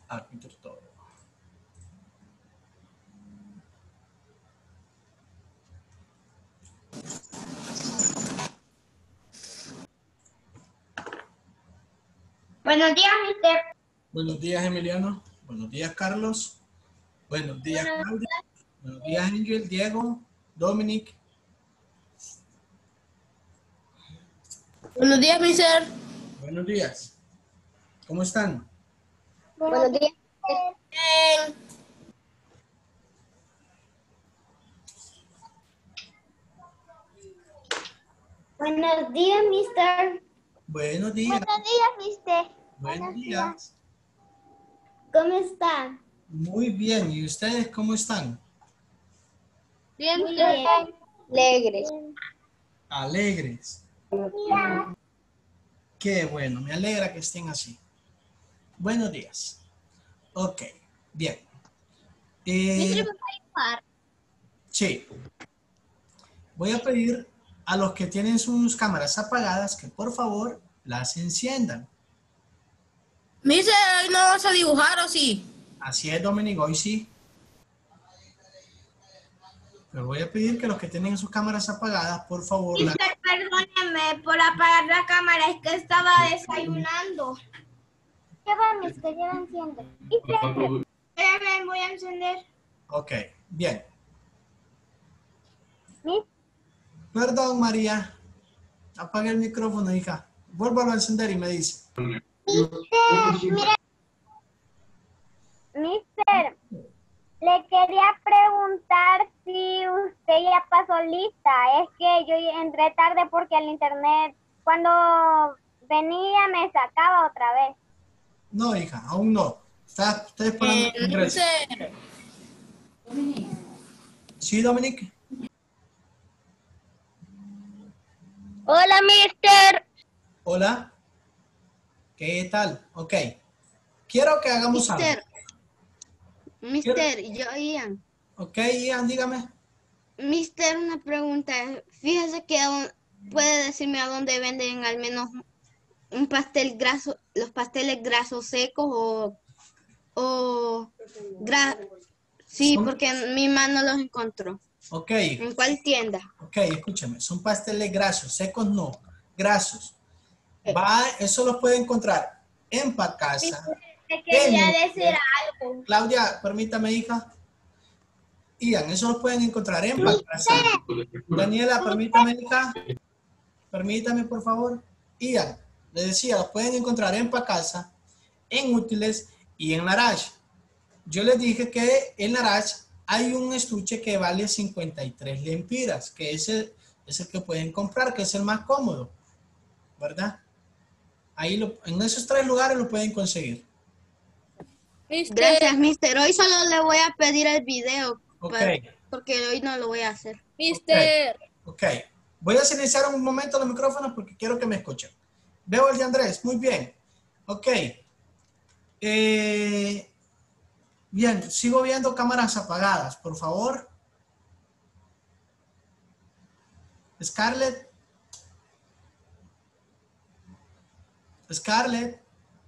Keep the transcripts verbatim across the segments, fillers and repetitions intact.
Árbitro todo. Buenos días, mister. Buenos días, Emiliano. Buenos días, Carlos. Buenos días, Buenos Claudia. Buenos días, Ángel, Diego, Dominic. Buenos días, mister. Buenos días. ¿Cómo están? Buenos días. Bien. Buenos días, mister. Buenos días. Buenos días, mister. Buenos días. ¿Cómo está? Muy bien. ¿Y ustedes cómo están? Bien, Muy bien. Alegres. Alegres. Qué bueno. Me alegra que estén así. Buenos días. Ok. Bien. Eh, sí. Voy a pedir a los que tienen sus cámaras apagadas que por favor las enciendan. Mister, ¿hoy no vas a dibujar o sí? Así es, Dominic, hoy sí. Pero voy a pedir que los que tienen sus cámaras apagadas, por favor, las... Mister, perdóneme por apagar la cámara, es que estaba desayunando. ¿Qué va, mister? Ya la enciendo. Espérame, voy a encender. Ok, bien. Mister, Perdón, María. Apague el micrófono, hija. Vuélvalo a encender y me dice. mire. Mister, le quería preguntar si usted ya pasó lista. Es que yo entré tarde porque el internet, cuando venía, me sacaba otra vez. No, hija, aún no. Está, estoy esperando Eh, que ingrese. mister. ¿Sí, Dominic? Hola, mister. Hola. ¿Qué tal? Ok. Quiero que hagamos algo. Mister, Mister, yo Ian. Ok, Ian, dígame. Mister, una pregunta. Fíjese que aún puede decirme a dónde venden al menos un pastel graso, los pasteles grasos secos o, o gra sí, Son- porque mi mano los encontró. Ok, ¿En cuál tienda? ok, escúchame. Son pasteles grasos, secos no, grasos. Eh, Va, eso lo puede encontrar en Pacasa. Te En quería decir Útiles. algo. Claudia, permítame, hija. Ian, eso lo pueden encontrar en Pacasa. Daniela, permítame, hija. Permítame, por favor. Ian, le decía, los pueden encontrar en Pacasa, en Útiles y en Larache. Yo les dije que en Larache hay un estuche que vale cincuenta y tres lempiras, que es el, es el que pueden comprar, que es el más cómodo, ¿verdad? Ahí lo, en esos tres lugares lo pueden conseguir. Mister. Gracias, Mister. Hoy solo le voy a pedir el video Ok, para, porque hoy no lo voy a hacer. Mister. ok. Voy a silenciar un momento los micrófonos porque quiero que me escuchen. Veo el de Andrés, muy bien. Ok. Eh, bien, sigo viendo cámaras apagadas, por favor. Scarlett. Scarlett.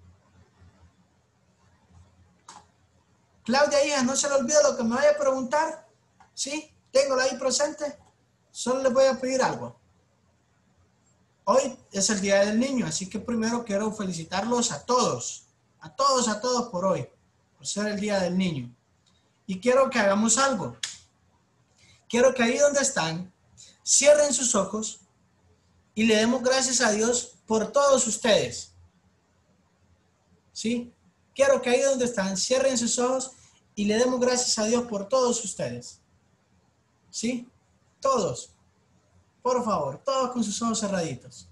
Claudia, hija, no se le olvide lo que me vaya a preguntar. ¿Sí? Tengo ahí presente. Solo les voy a pedir algo. Hoy es el Día del Niño, así que primero quiero felicitarlos a todos. A todos, a todos por hoy. Por ser el Día del Niño. Y quiero que hagamos algo. Quiero que ahí donde están, cierren sus ojos y le demos gracias a Dios por todos ustedes. ¿Sí? Quiero que ahí donde están, cierren sus ojos y le demos gracias a Dios por todos ustedes. ¿Sí? Todos. Por favor, todos con sus ojos cerraditos.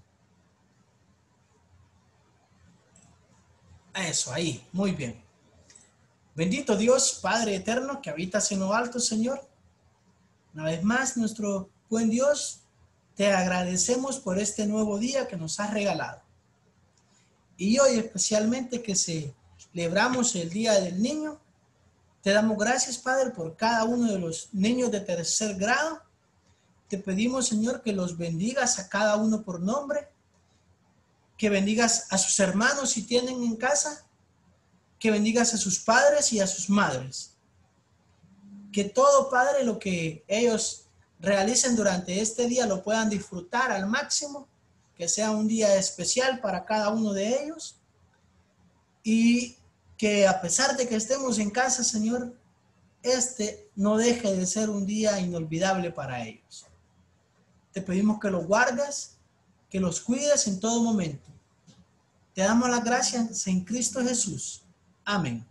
Eso, ahí. Muy bien. Bendito Dios, Padre eterno, que habitas en lo alto, Señor. Una vez más, nuestro buen Dios, te agradecemos por este nuevo día que nos has regalado. Y hoy especialmente que celebramos el Día del Niño, te damos gracias, Padre, por cada uno de los niños de tercer grado. Te pedimos, Señor, que los bendigas a cada uno por nombre, que bendigas a sus hermanos si tienen en casa, que bendigas a sus padres y a sus madres. Que todo, Padre, lo que ellos realicen durante este día lo puedan disfrutar al máximo, que sea un día especial para cada uno de ellos y que a pesar de que estemos en casa, Señor, este no deje de ser un día inolvidable para ellos. Te pedimos que los guardes, que los cuides en todo momento. Te damos las gracias en Cristo Jesús. Amén.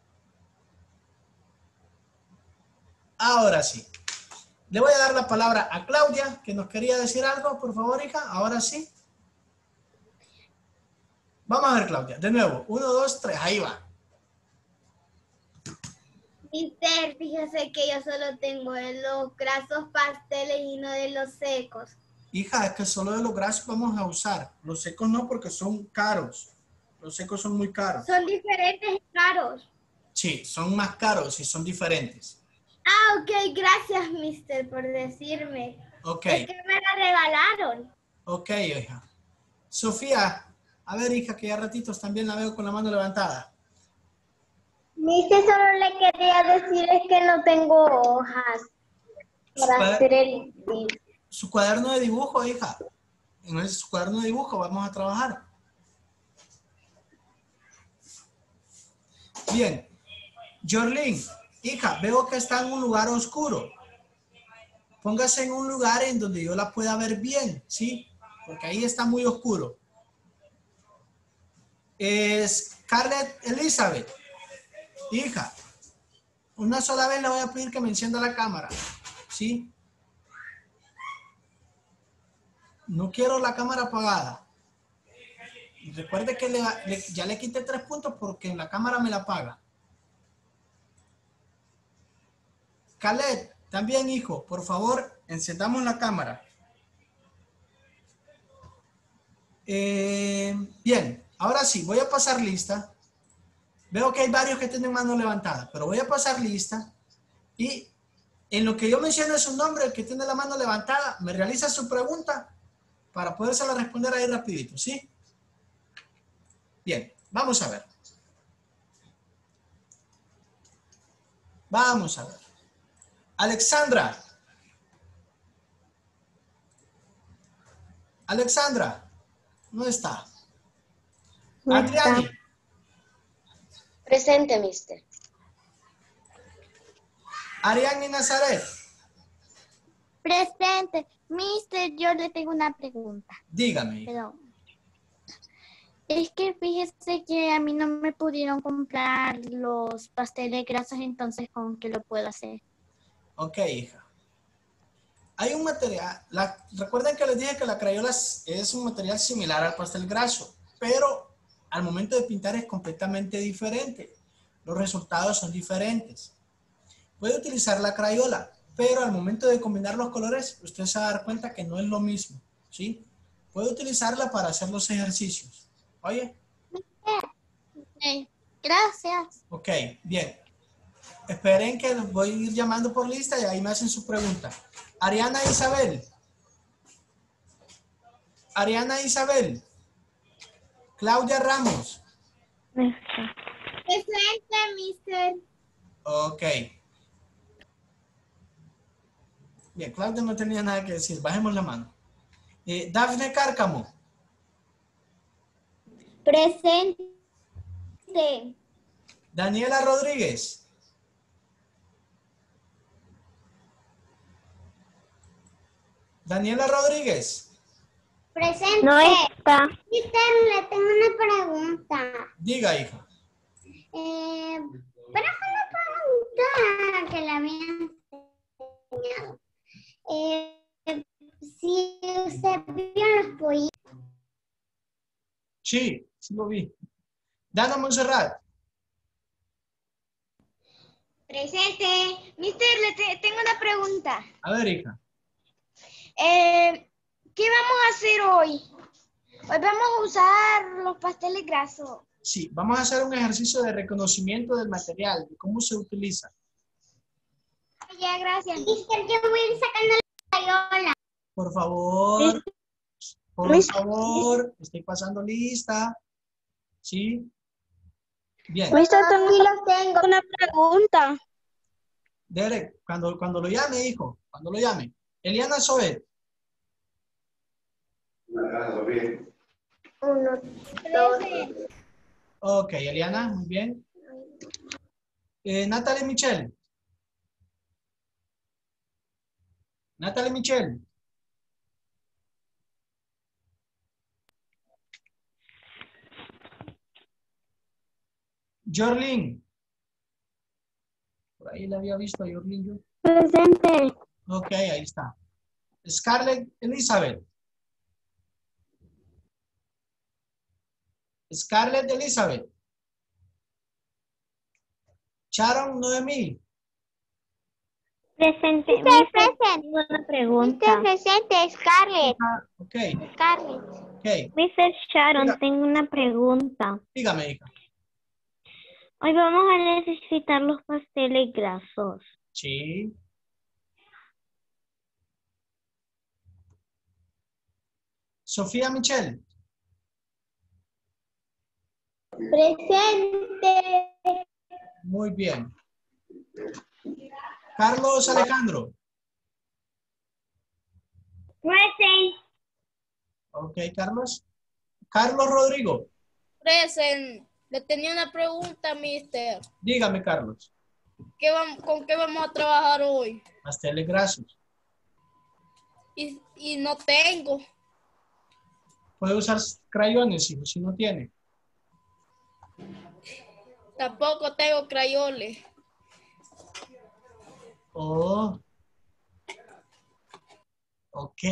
Ahora sí. Le voy a dar la palabra a Claudia, que nos quería decir algo. Por favor, hija. Ahora sí. Vamos a ver, Claudia. De nuevo. Uno, dos, tres. Ahí va. Mister, fíjese que yo solo tengo de los grasos pasteles y no de los secos. Hija, es que solo de los grasos vamos a usar. Los secos no, porque son caros. Los secos son muy caros. Son diferentes y caros. Sí, son más caros y son diferentes. Ah, ok, gracias, mister, por decirme. Ok. Es que me la regalaron. Ok, hija. Sofía, a ver, hija, que ya ratitos también la veo con la mano levantada. Mister, solo le quería decir es que no tengo hojas para hacer el... Su cuaderno de dibujo, hija. En ese su cuaderno de dibujo vamos a trabajar. Bien. Jorlin, hija, veo que está en un lugar oscuro. Póngase en un lugar en donde yo la pueda ver bien, ¿sí? Porque ahí está muy oscuro. Es Scarlett Elizabeth. Hija, una sola vez le voy a pedir que me encienda la cámara, ¿sí? No quiero la cámara apagada. Y recuerde que le, le, ya le quité tres puntos porque en la cámara me la apaga. Caleb, también hijo, por favor, encendamos la cámara. Eh, bien, ahora sí, voy a pasar lista. Veo que hay varios que tienen mano levantada, pero voy a pasar lista y en lo que yo menciono su nombre, el que tiene la mano levantada, me realiza su pregunta para podérsela responder ahí rapidito, ¿sí? Bien, vamos a ver. Vamos a ver. Alexandra. Alexandra. No está. No Adriani. está. Presente, mister. Ariane Nazaret. Presente. Mister, yo le tengo una pregunta. Dígame. Perdón. Es que fíjese que a mí no me pudieron comprar los pasteles grasos, entonces ¿con qué lo puedo hacer? Ok, hija. Hay un material, la, recuerden que les dije que la crayola es un material similar al pastel graso, pero al momento de pintar es completamente diferente. Los resultados son diferentes. Puede utilizar la crayola, pero al momento de combinar los colores, usted se va a dar cuenta que no es lo mismo, ¿sí? Puede utilizarla para hacer los ejercicios. Oye. Okay. Gracias. Ok, bien. Esperen que los voy a ir llamando por lista y ahí me hacen su pregunta. Ariana Isabel. Ariana Isabel. Claudia Ramos. Presente, mister. Ok. Bien, Claudia no tenía nada que decir. Bajemos la mano. Eh, Dafne Cárcamo. Presente. Daniela Rodríguez. Daniela Rodríguez. Presente. No está. Mister, le tengo una pregunta. Diga, hija. Eh, pero es una pregunta que le habían enseñado. Eh, si usted vio los pollitos. Sí, sí lo vi. Dana Montserrat. Presente. Mister, le te tengo una pregunta. A ver, hija. Eh, ¿Qué vamos a hacer hoy? Hoy vamos a usar los pasteles grasos. Sí, vamos a hacer un ejercicio de reconocimiento del material, de cómo se utiliza. Ya, gracias. Mister, yo voy a ir sacando la crayola. Por favor, por favor, estoy pasando lista. ¿Sí? Bien. Mister, tengo una pregunta. Derek, cuando, cuando lo llame, hijo, cuando lo llame. Eliana Soet. Uno, dos. Ok, Eliana, muy bien. Eh, Natalie Michelle. Natalie Michelle. Jorlin. Por ahí la había visto a Jorlin yo. Presente. Ok, ahí está. Scarlett Elizabeth. Scarlett Elizabeth. Sharon Noemí. Presente. Mister, presente. Una pregunta. Mister presente, Scarlett. Ah, ok, Scarlett. ok. Mister Sharon, Diga. tengo una pregunta. Dígame, hija. Hoy vamos a necesitar los pasteles grasos. Sí. Sofía Michelle. Presente. Muy bien. Carlos Alejandro. Presente. Ok, Carlos. Carlos Rodrigo. Present. Le tenía una pregunta, mister. Dígame, Carlos. ¿Qué vamos, ¿Con qué vamos a trabajar hoy? Pasteles grasos. Y, y no tengo. Puede usar crayones, hijo, si no tiene. Tampoco tengo crayoles. Oh. Ok.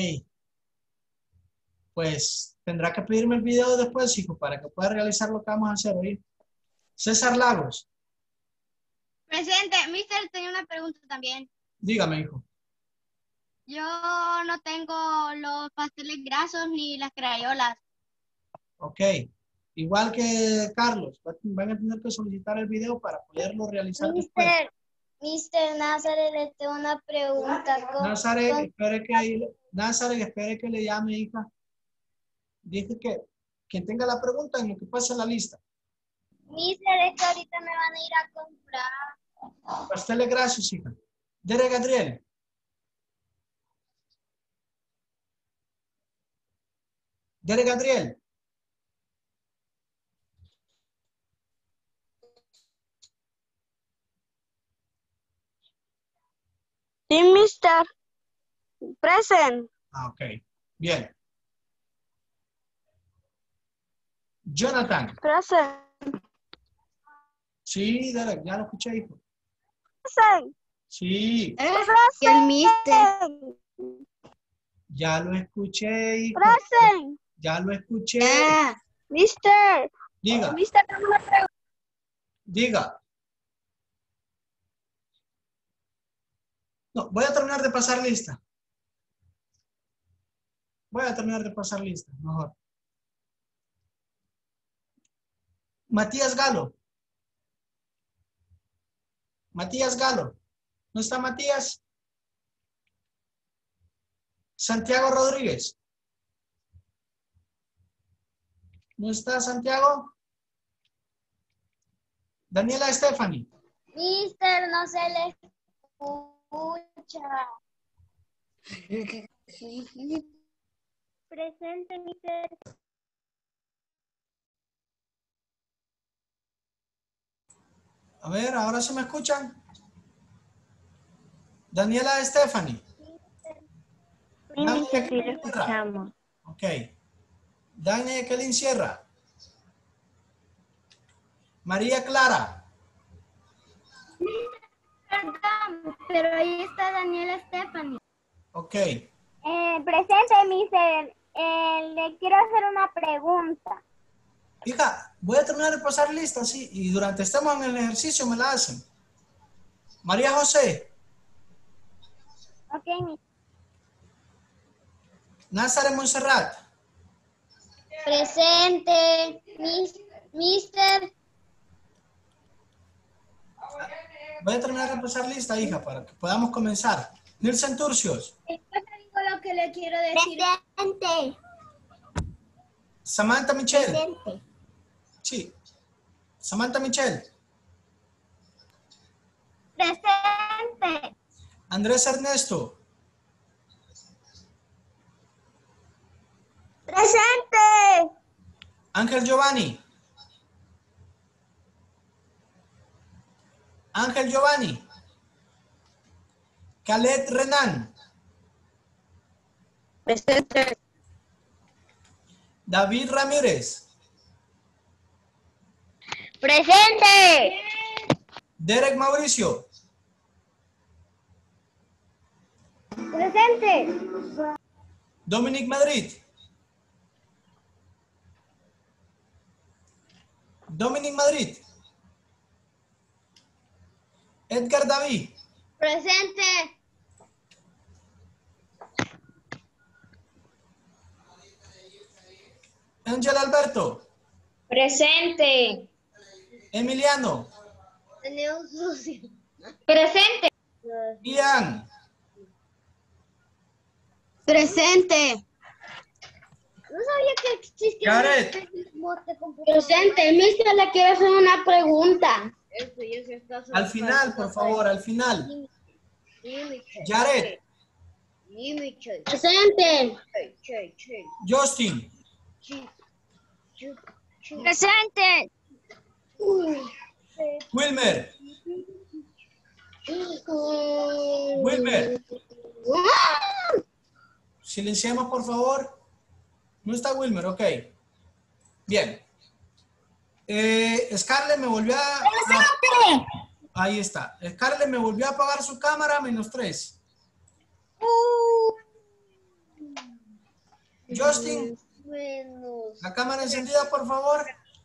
Pues tendrá que pedirme el video después, hijo, para que pueda realizar lo que vamos a hacer hoy. César Lagos. Presente, mister, tenía una pregunta también. Dígame, hijo. Yo no tengo los pasteles grasos ni las crayolas. Ok. Igual que Carlos, van a tener que solicitar el video para poderlo realizar después. Mister, Mister Nazaret, le tengo una pregunta. ¿Cómo- Nazaret, cómo- espere que, Nazaret, espere que le llame, hija. Dije que quien tenga la pregunta en lo que pasa en la lista. Mister, es que ahorita me van a ir a comprar. Pasteles grasos, hija. Derek Gadriel. Derek Gadriel. Sí, mister. Present. Ah, ok. Bien. Jonathan. Present. Sí, Derek, ya lo escuché, hijo. Present. Sí, Y el mister. ya lo escuché, hijo. Present. Ya lo escuché. Ah, Mister. Diga, Mister, tengo una pregunta. diga. No, voy a terminar de pasar lista. Voy a terminar de pasar lista, mejor. Matías Galo. Matías Galo. ¿No está Matías? Santiago Rodríguez. ¿No está Santiago? Daniela Stephanie. Mister, no se le escucha. Presente, mister. A ver, ¿ahora se me escuchan? Daniela Stephanie. Sí, mister, sí lo escuchamos. Ok. Dania Kelin Sierra. María Clara. Perdón, pero ahí está Daniela Stephanie. Ok. Eh, presente, mister. Eh, le quiero hacer una pregunta. Hija, voy a terminar de pasar lista, sí, y durante estemos en el ejercicio me la hacen. María José. Ok, mister. Nazaret Montserrat. Presente, mis, mister. Voy a terminar de pasar lista, hija, para que podamos comenzar. Nilsen Turcios. Después te digo lo que le quiero decir. Presente. Samantha Michelle. Presente. Sí. Samantha Michelle. Presente. Andrés Ernesto. Presente. Ángel Giovanni. Ángel Giovanni. Khaled Renan. Presente. David Ramírez. Presente. Derek Mauricio. Presente. Dominic Madrid. Dominic Madrid. Edgar David. Presente. Ángel Alberto. Presente. Emiliano. Presente. Ian. Presente. No sabía que existía. Gareth. Presente. Mister, le quiero hacer una pregunta. Al final, por favor, al final. Jared. Presente. Justin. Presente. Wilmer. Wilmer. Silenciemos, por favor. No está Wilmer, ok. Bien. Eh, Scarlett me volvió a... a- Ahí está. Scarlett me volvió a apagar su cámara, menos tres. Justin, la cámara encendida, por favor.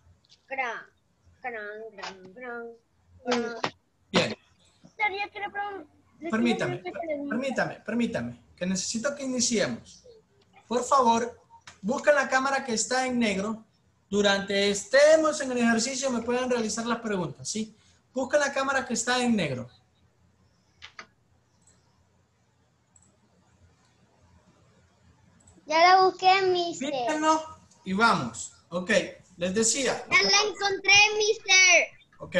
Bien. Permítame, permítame, permítame, que necesito que iniciemos. Por favor, busquen la cámara que está en negro. Durante estemos en el ejercicio me pueden realizar las preguntas, ¿sí? Busquen la cámara que está en negro. Ya la busqué, mister. Fíjenlo y vamos. Ok, les decía. Ya la encontré, mister. Ok,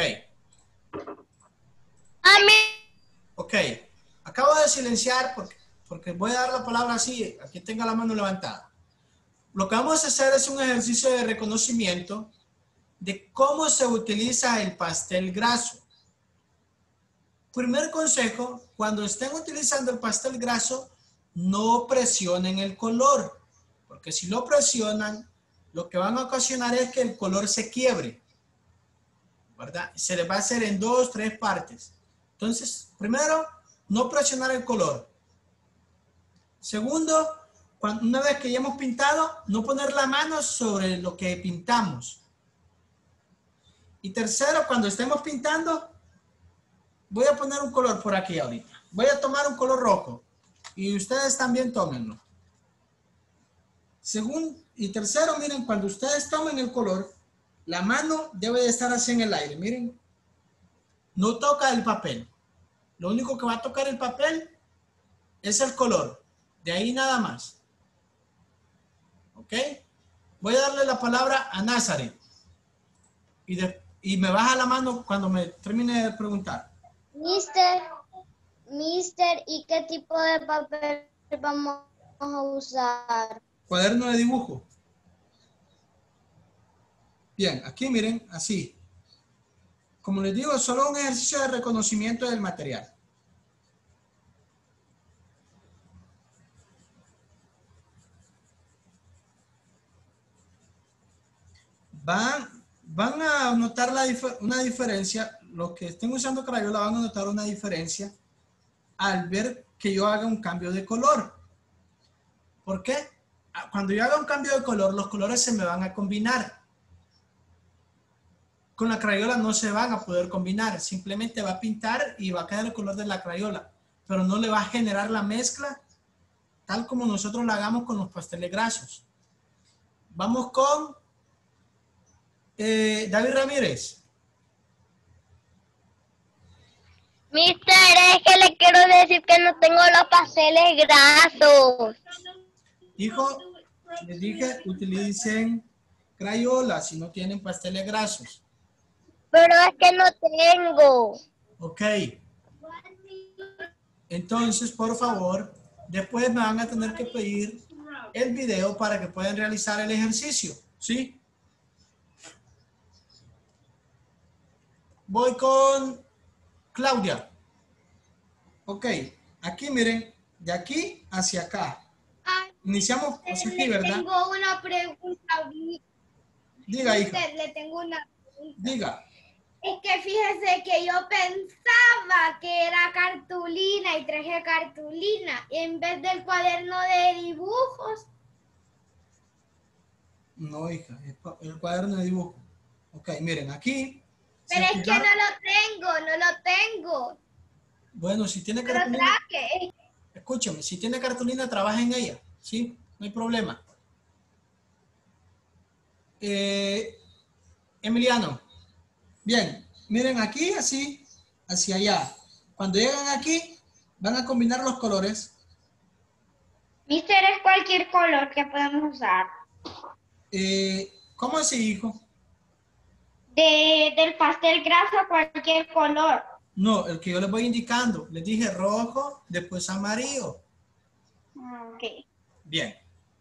A mí. ok. Acabo de silenciar porque, porque voy a dar la palabra así, aquí tenga la mano levantada. Lo que vamos a hacer es un ejercicio de reconocimiento de cómo se utiliza el pastel graso. Primer consejo, cuando estén utilizando el pastel graso, no presionen el color, porque si lo presionan, lo que van a ocasionar es que el color se quiebre, ¿verdad? Se les va a hacer en dos, tres partes. Entonces, primero, no presionar el color. Segundo, cuando, una vez que ya hemos pintado, no poner la mano sobre lo que pintamos. Y tercero, cuando estemos pintando, voy a poner un color por aquí ahorita. Voy a tomar un color rojo. Y ustedes también tómenlo. Segundo y tercero, miren, cuando ustedes tomen el color, la mano debe de estar así en el aire. Miren, no toca el papel. Lo único que va a tocar el papel es el color. De ahí nada más. ¿Ok? Voy a darle la palabra a Nazaret. Y, de, y me baja la mano cuando me termine de preguntar. Mister, mister, ¿y qué tipo de papel vamos a usar? Cuaderno de dibujo. Bien, aquí miren, así. Como les digo, es solo un ejercicio de reconocimiento del material. Van, van a notar la dif- una diferencia. Los que estén usando crayola van a notar una diferencia al ver que yo haga un cambio de color. ¿Por qué? Cuando yo haga un cambio de color, los colores se me van a combinar. Con la crayola no se van a poder combinar. Simplemente va a pintar y va a quedar el color de la crayola. Pero no le va a generar la mezcla tal como nosotros la hagamos con los pasteles grasos. Vamos con eh, David Ramírez. Mister, es que le quiero decir que no tengo los pasteles grasos. Dijo, les dije, utilicen crayola si no tienen pasteles grasos. Pero es que no tengo. Ok. Entonces, por favor, después me van a tener que pedir el video para que puedan realizar el ejercicio. ¿Sí? Voy con Claudia. Ok. Aquí, miren. De aquí hacia acá. Iniciamos pues, aquí, ¿verdad? Tengo una pregunta. Diga, hija. Usted, le tengo una pregunta. Diga. Es que fíjese que yo pensaba que era cartulina y traje cartulina en vez del cuaderno de dibujos. No, hija, es el cuaderno de dibujo. Ok, miren, aquí. Pero es que no lo tengo, no lo tengo. Bueno, si tiene No lo cartulina. traje. Escúchame, si tiene cartulina, trabaja en ella. ¿Sí? No hay problema. Eh, Emiliano. Bien, miren aquí, así, hacia allá. Cuando llegan aquí, van a combinar los colores. Mister, es cualquier color que podemos usar. Eh, ¿Cómo así, hijo? De, del pastel graso, cualquier color. No, el que yo les voy indicando. Les dije rojo, después amarillo. Ok. Bien.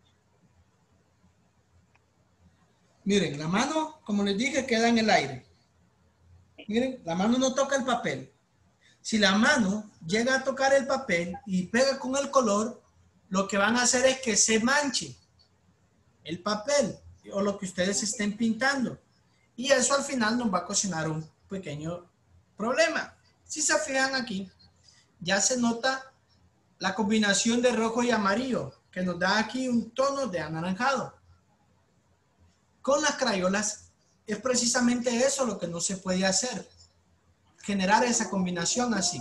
Miren, la mano, como les dije, queda en el aire. Miren, la mano no toca el papel. Si la mano llega a tocar el papel y pega con el color, lo que van a hacer es que se manche el papel o lo que ustedes estén pintando. Y eso al final nos va a ocasionar un pequeño problema. Si se fijan aquí, ya se nota la combinación de rojo y amarillo, que nos da aquí un tono de anaranjado. Con las crayolas es precisamente eso lo que no se puede hacer. Generar esa combinación así.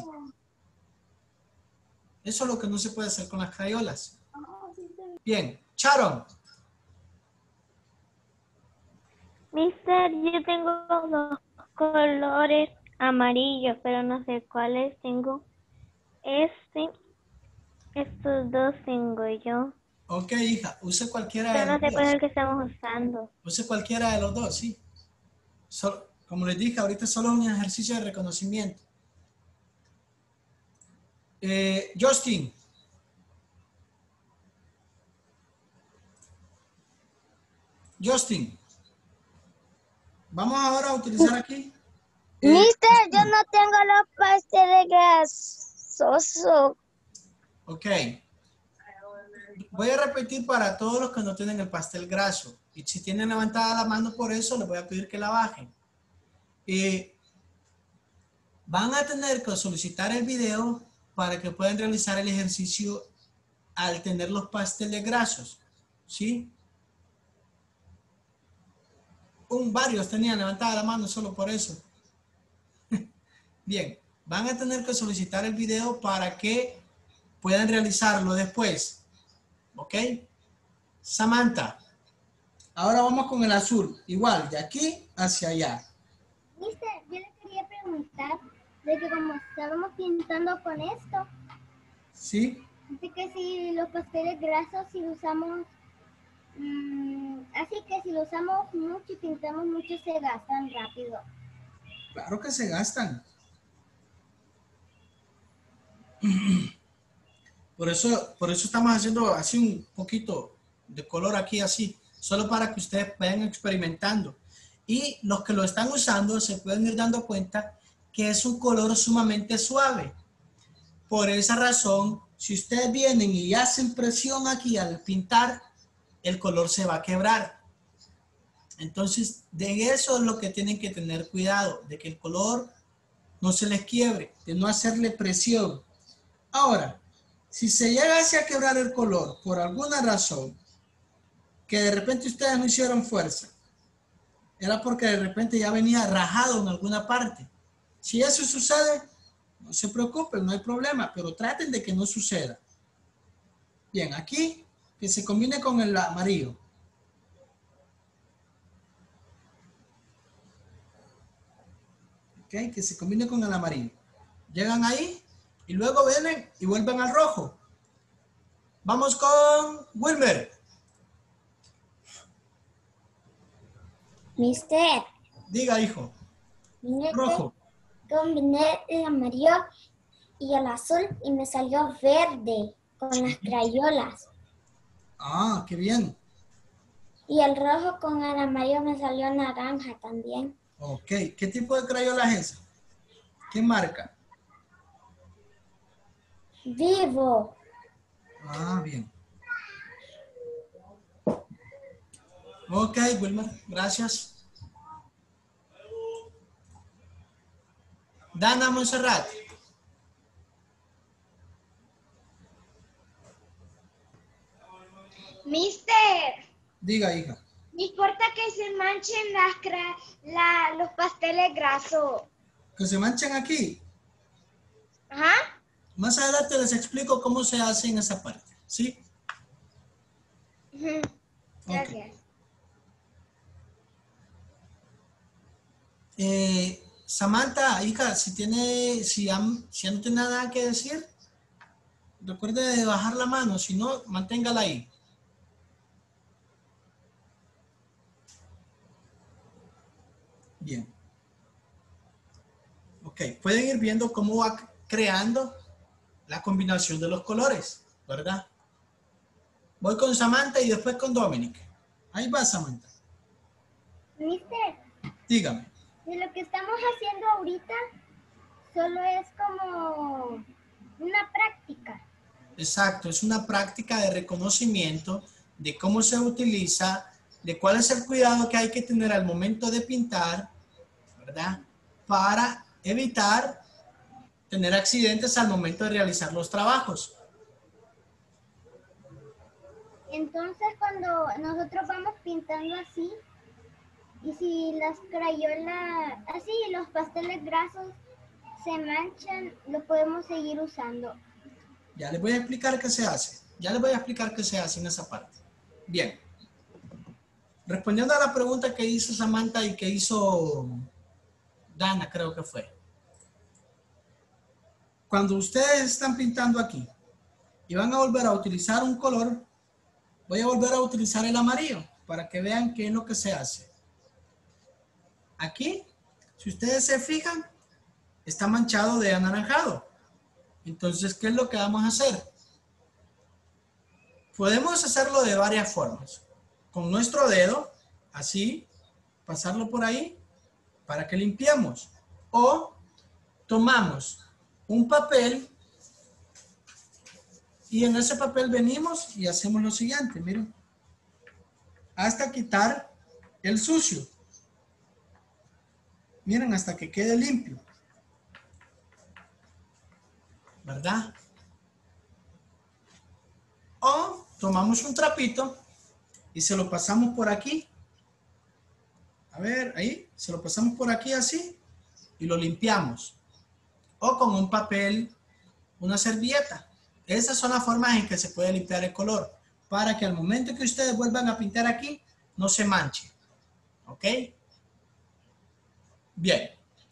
Eso es lo que no se puede hacer con las crayolas. Bien, Sharon. Mister, yo tengo dos colores amarillos, pero no sé cuáles tengo. Este, estos dos tengo yo. Ok, hija, use cualquiera de Pero no los sé cuál es dos. el que estamos usando. Use cualquiera de los dos, sí. So, como les dije, ahorita solo es un ejercicio de reconocimiento. Eh, Justin. Justin. Vamos ahora a utilizar aquí. Eh, Mister, yo no tengo los pasteles grasosos. Ok. Voy a repetir para todos los que no tienen el pastel graso. Y si tienen levantada la mano por eso, les voy a pedir que la bajen. Eh, van a tener que solicitar el video para que puedan realizar el ejercicio al tener los pasteles grasos. ¿Sí? Un, varios tenían levantada la mano solo por eso. Bien, van a tener que solicitar el video para que puedan realizarlo después. ¿Ok? Samantha. Ahora vamos con el azul. Igual, de aquí hacia allá. Mister, yo le quería preguntar de que como estábamos pintando con esto, ¿Sí? de que si los pasteles grasos, si lo usamos, mmm, así que si lo usamos mucho y pintamos mucho, se gastan rápido. Claro que se gastan. Por eso, por eso estamos haciendo así un poquito de color aquí así, solo para que ustedes vayan experimentando. Y los que lo están usando se pueden ir dando cuenta que es un color sumamente suave. Por esa razón, si ustedes vienen y hacen presión aquí al pintar, el color se va a quebrar. Entonces, de eso es lo que tienen que tener cuidado, de que el color no se les quiebre, de no hacerle presión. Ahora, si se llegase a quebrar el color por alguna razón, que de repente ustedes no hicieron fuerza, era porque de repente ya venía rajado en alguna parte. Si eso sucede, no se preocupen, no hay problema, pero traten de que no suceda. Bien, aquí, que se combine con el amarillo. Ok, que se combine con el amarillo. Llegan ahí y luego vienen y vuelven al rojo. Vamos con Wilmer. Mister, Diga, hijo. Vine Rojo. que combiné el amarillo y el azul y me salió verde con las crayolas. Ah, qué bien. Y el rojo con el amarillo me salió naranja también. Ok. ¿Qué tipo de crayola es esa? ¿Qué marca? Vivo. Ah, bien. Ok, Wilmer, gracias. Dana Montserrat. Mister, Diga, hija. no importa que se manchen las cra- la- los pasteles grasos. Que se manchen aquí. Ajá. Más adelante les explico cómo se hace en esa parte. ¿Sí? Ujú. Ok. Gracias. Eh, Samantha, hija, si tiene, si ya, si ya no tiene nada que decir, recuerde de bajar la mano, si no, manténgala ahí. Bien. Ok, pueden ir viendo cómo va creando la combinación de los colores, ¿verdad? Voy con Samantha y después con Dominic. Ahí va, Samantha. Mister, Dígame. de lo que estamos haciendo ahorita, solo es como una práctica. Exacto, es una práctica de reconocimiento de cómo se utiliza, de cuál es el cuidado que hay que tener al momento de pintar, ¿verdad? Para evitar tener accidentes al momento de realizar los trabajos. Entonces, cuando nosotros vamos pintando así, y si las crayolas, así, los pasteles grasos se manchan, lo podemos seguir usando. Ya les voy a explicar qué se hace. Ya les voy a explicar qué se hace en esa parte. Bien. Respondiendo a la pregunta que hizo Samantha y que hizo Dana, creo que fue. Cuando ustedes están pintando aquí y van a volver a utilizar un color, voy a volver a utilizar el amarillo para que vean qué es lo que se hace. Aquí, si ustedes se fijan, está manchado de anaranjado. Entonces, ¿qué es lo que vamos a hacer? Podemos hacerlo de varias formas. Con nuestro dedo, así, pasarlo por ahí para que limpiemos. O tomamos un papel y en ese papel venimos y hacemos lo siguiente, miren. Hasta quitar el sucio. Miren, hasta que quede limpio. ¿Verdad? O tomamos un trapito y se lo pasamos por aquí. A ver, ahí, se lo pasamos por aquí así y lo limpiamos. O con un papel, una servilleta. Esas son las formas en que se puede limpiar el color para que al momento que ustedes vuelvan a pintar aquí, no se manche. ¿Ok? Bien.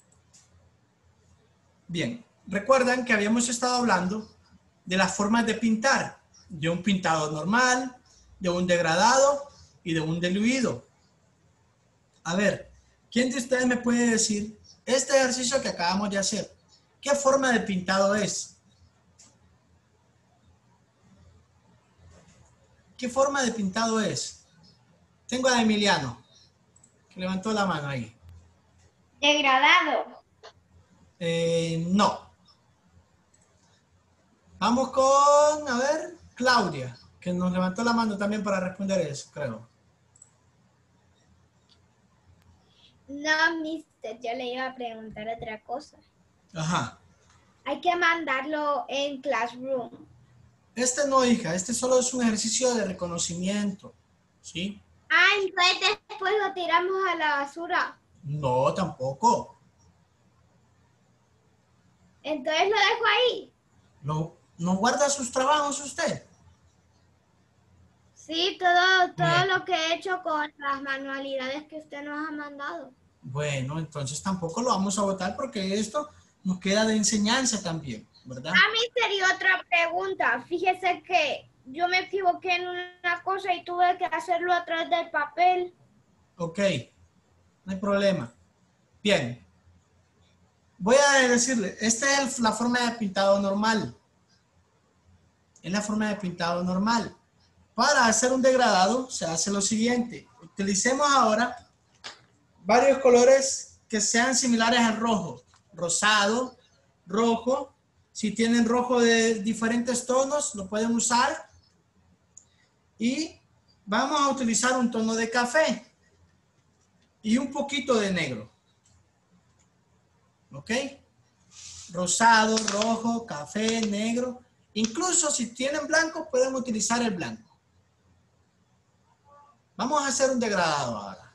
Bien. Recuerdan que habíamos estado hablando de las formas de pintar. De un pintado normal, de un degradado y de un diluido. A ver, ¿quién de ustedes me puede decir este ejercicio que acabamos de hacer? ¿Qué forma de pintado es? ¿Qué forma de pintado es? Tengo a Emiliano, que levantó la mano ahí. Degradado. Eh, no. Vamos con, a ver, Claudia, que nos levantó la mano también para responder eso, creo. No, mister, yo le iba a preguntar otra cosa. Ajá. Hay que mandarlo en Classroom. Este no, hija, este solo es un ejercicio de reconocimiento, ¿sí? Ah, entonces después lo tiramos a la basura. No, tampoco. Entonces lo dejo ahí. ¿No, no guarda sus trabajos usted? Sí, todo, todo Bueno. lo que he hecho con las manualidades que usted nos ha mandado. Bueno, entonces tampoco lo vamos a votar porque esto nos queda de enseñanza también, ¿verdad? A mí sería otra pregunta. Fíjese que yo me equivoqué en una cosa y tuve que hacerlo a través del papel. Ok, no hay problema. Bien, voy a decirle, esta es la forma de pintado normal. Es la forma de pintado normal. Para hacer un degradado se hace lo siguiente. Utilicemos ahora varios colores que sean similares al rojo. Rosado, rojo. Si tienen rojo de diferentes tonos, lo pueden usar. Y vamos a utilizar un tono de café y un poquito de negro. ¿Ok? Rosado, rojo, café, negro. Incluso si tienen blanco, pueden utilizar el blanco. Vamos a hacer un degradado ahora.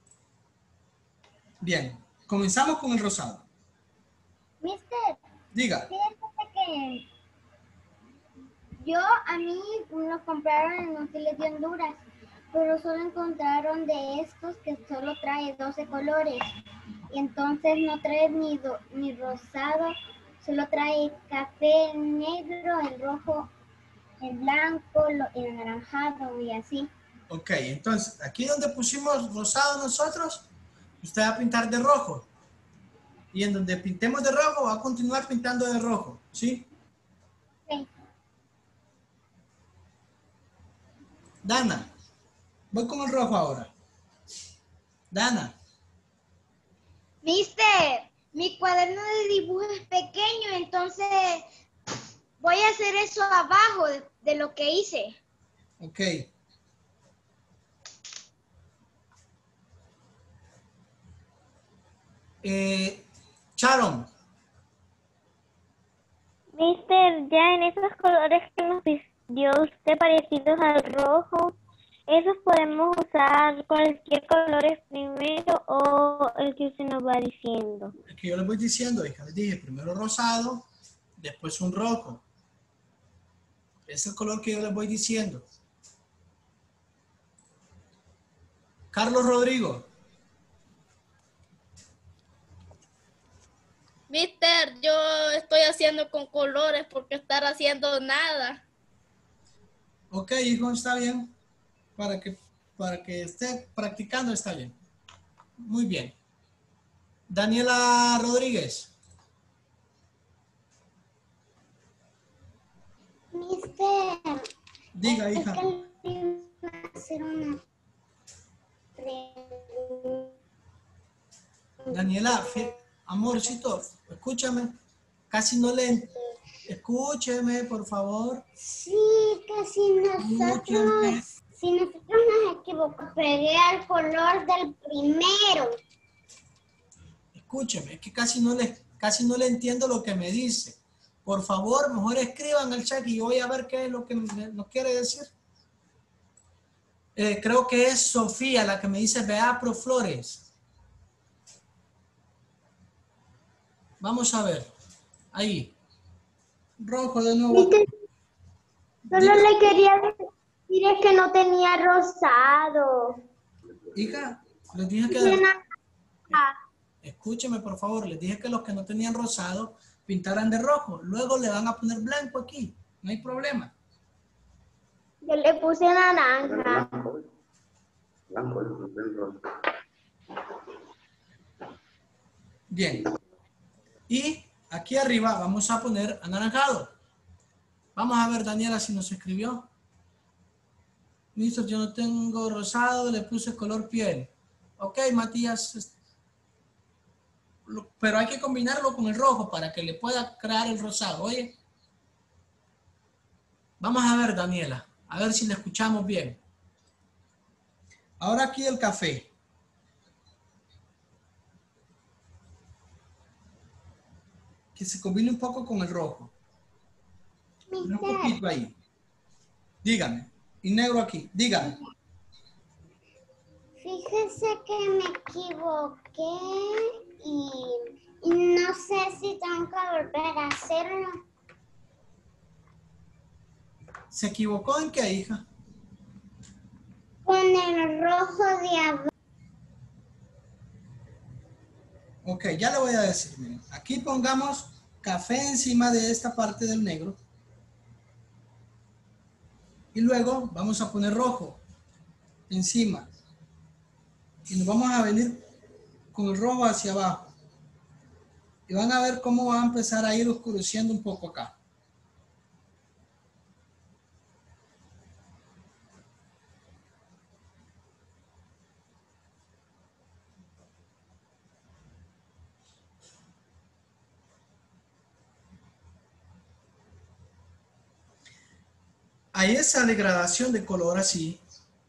Bien, comenzamos con el rosado. Mister, Diga. fíjate que yo, a mí nos compraron en Útiles de Honduras, pero solo encontraron de estos que solo trae doce colores. Y entonces no trae ni, do, ni rosado, solo trae café, negro, el rojo, el blanco, lo, el anaranjado y así. Ok, entonces aquí donde pusimos rosado nosotros, usted va a pintar de rojo. Y en donde pintemos de rojo, va a continuar pintando de rojo, ¿sí? Sí. Dana, voy con el rojo ahora. Dana. Mister, mi cuaderno de dibujo es pequeño, entonces voy a hacer eso abajo de, de lo que hice. Ok. Eh, Sharon. Mister, ya en esos colores que nos dio usted parecidos al rojo, esos podemos usar cualquier color primero o el que usted nos va diciendo. Es que yo les voy diciendo, hija, les dije primero rosado, después un rojo. Es el color que yo les voy diciendo. Carlos Rodrigo. Mister, yo estoy haciendo con colores porque estar haciendo nada. Ok, hijo, está bien. Para que, para que esté practicando está bien. Muy bien. Daniela Rodríguez. Mister, Diga, es hija. que le iba a hacer una pregunta. Daniela, fi- amorcito, escúchame. Casi no le... Escúcheme, por favor. Sí, que si Escúcheme. nosotros, si nosotros nos equivocamos, pegué al color del primero. Escúcheme, es que casi no le, casi no le entiendo lo que me dice. Por favor, mejor escriban el chat y yo voy a ver qué es lo que me- nos quiere decir. Eh, creo que es Sofía la que me dice Beapro Flores. Vamos a ver. Ahí. Rojo de nuevo. Mister, solo Diga. le quería decir es que no tenía rosado. Hija, les dije que... Tenía- Escúcheme, por favor. Les dije que los que no tenían rosado pintaran de rojo. Luego le van a poner blanco aquí. No hay problema. Yo le puse naranja. Bien. Y aquí arriba vamos a poner anaranjado. Vamos a ver, Daniela, si nos escribió. Mister, yo no tengo rosado, le puse color piel. Ok, Matías. Lo- Pero hay que combinarlo con el rojo para que le pueda crear el rosado, oye. Vamos a ver, Daniela. A ver si le escuchamos bien. Ahora aquí el café. Que se combine un poco con el rojo. Un poquito ahí. Dígame. Y negro aquí. Dígame. Fíjese que me equivoqué y, y no sé si tengo que volver a hacerlo. ¿Se equivocó en qué, hija? Con el rojo de abajo. Ok, ya le voy a decir. Miren, aquí pongamos café encima de esta parte del negro. Y luego vamos a poner rojo encima. Y nos vamos a venir con el rojo hacia abajo. Y van a ver cómo va a empezar a ir oscureciendo un poco acá. A esa degradación de color así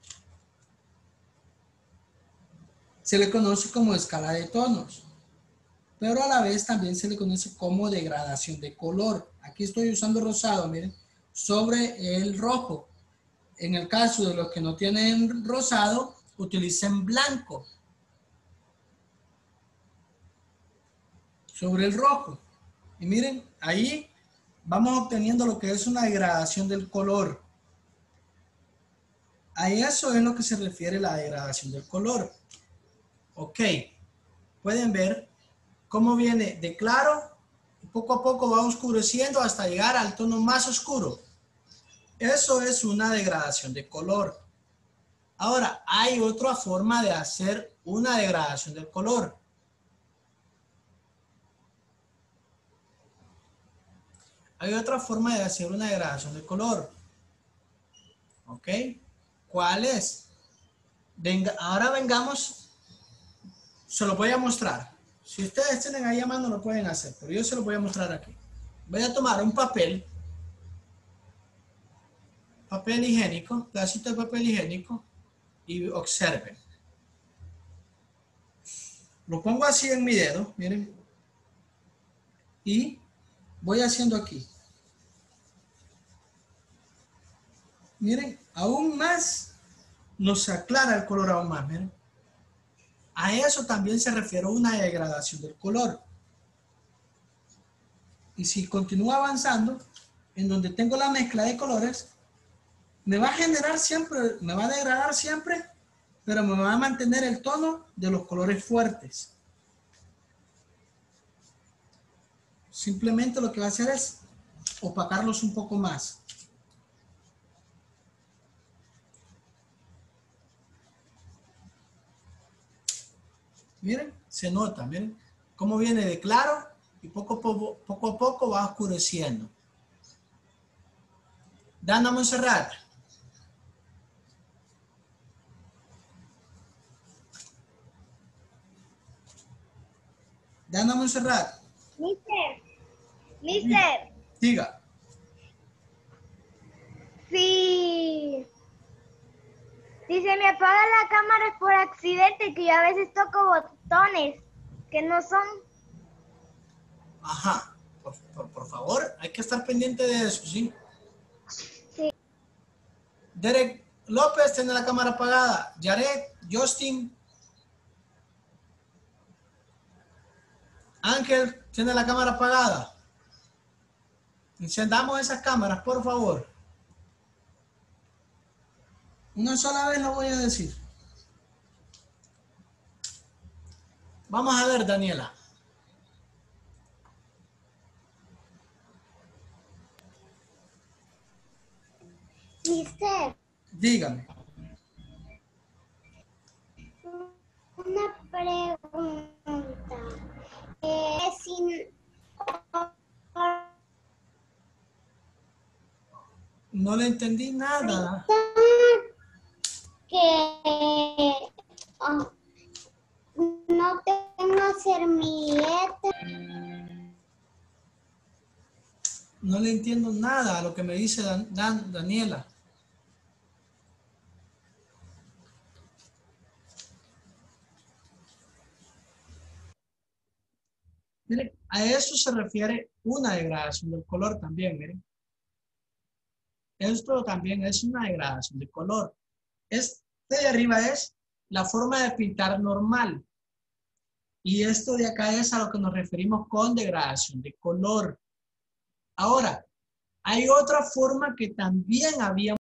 se le conoce como escala de tonos, pero a la vez también se le conoce como degradación de color. Aquí estoy usando rosado, miren, sobre el rojo. En el caso de los que no tienen rosado, utilicen blanco sobre el rojo. Y miren, ahí vamos obteniendo lo que es una degradación del color. A eso es lo que se refiere la degradación del color. Ok, pueden ver cómo viene de claro y poco a poco va oscureciendo hasta llegar al tono más oscuro. Eso es una degradación de color. Ahora, hay otra forma de hacer una degradación del color. Hay otra forma de hacer una degradación de color. ¿Ok? ¿Cuál es? Venga, ahora vengamos, se lo voy a mostrar. Si ustedes tienen ahí a mano lo pueden hacer, pero yo se lo voy a mostrar aquí. Voy a tomar un papel, papel higiénico, pedacito de papel higiénico y observen. Lo pongo así en mi dedo, miren, y voy haciendo aquí. Miren, aún más nos aclara el color aún más, miren. A eso también se refiere una degradación del color. Y si continúo avanzando, en donde tengo la mezcla de colores, me va a generar siempre, me va a degradar siempre, pero me va a mantener el tono de los colores fuertes. Simplemente lo que va a hacer es opacarlos un poco más. Miren, se nota, miren cómo viene de claro y poco a poco, poco, a poco va oscureciendo. Dana Montserrat. Dana Montserrat. Mister, mister. Diga. Si, si se me apaga la cámara es por accidente, que yo a veces toco botones que no son. Ajá. Por, por, por favor, hay que estar pendiente de eso, ¿sí? Sí. Derek López tiene la cámara apagada. Jared, Justin. Ángel tiene la cámara apagada. Encendamos esas cámaras, por favor. Una sola vez lo voy a decir. Vamos a ver, Daniela. Mister, Dígame. una pregunta. Eh, si No le entendí nada. que oh, no tengo servilleta. No le entiendo nada a lo que me dice Dan, Dan, Daniela. Miren, a eso se refiere una degradación del color también, miren. Esto también es una degradación de color. Este de arriba es la forma de pintar normal. Y esto de acá es a lo que nos referimos con degradación de color. Ahora, hay otra forma que también había